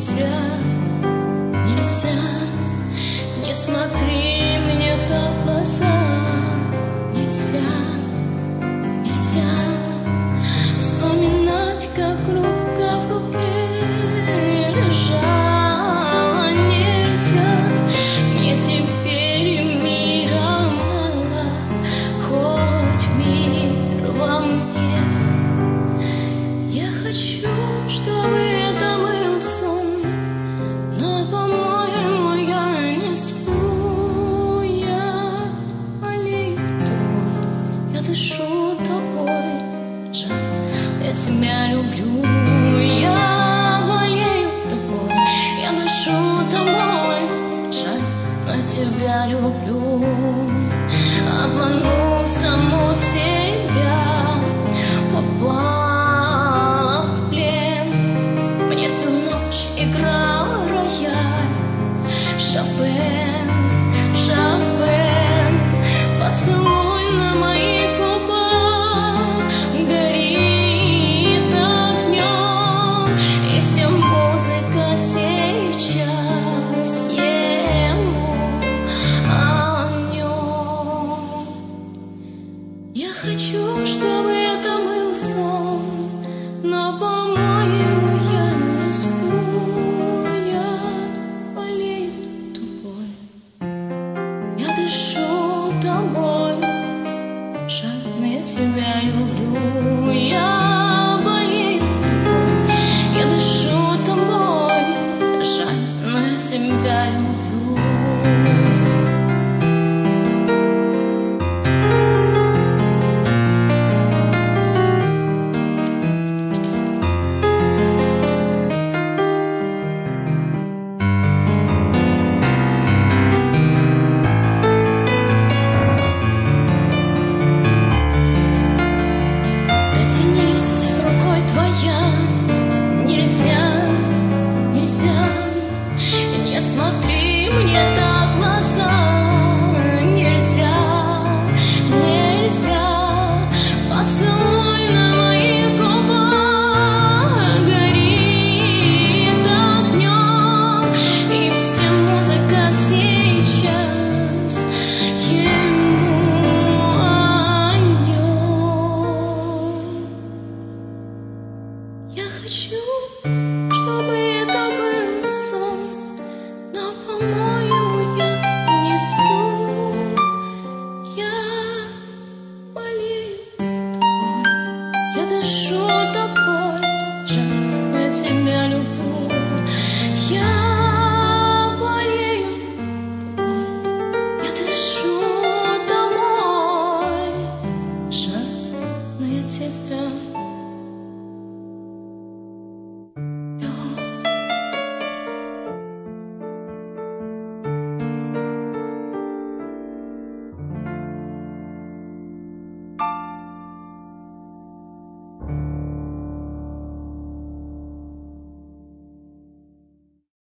нельзя, нельзя. Не смотри мне так в глаза. Нельзя, нельзя вспоминать, как рука в руке лежала. Нельзя, мне теперь и мира мало, хоть мир во мне. Я хочу, чтобы это был сон, но, по-моему, я не сплю. Я болею тобой, я дышу тобой, жаль, я тебя люблю. Я болею тобой, я дышу тобой, жаль, но я тебя люблю. Обманув саму себя, попала в плен. Мне всю ночь играл рояль, Шопен, Шопен. Поцелуй на моих губах горит огнем, и вся музыка сейчас ему о нем. Я хочу, чтобы это был сон, но, по-моему, я не сплю. Я болею тобой, я дышу тобой, жаль, но я тебя люблю. Я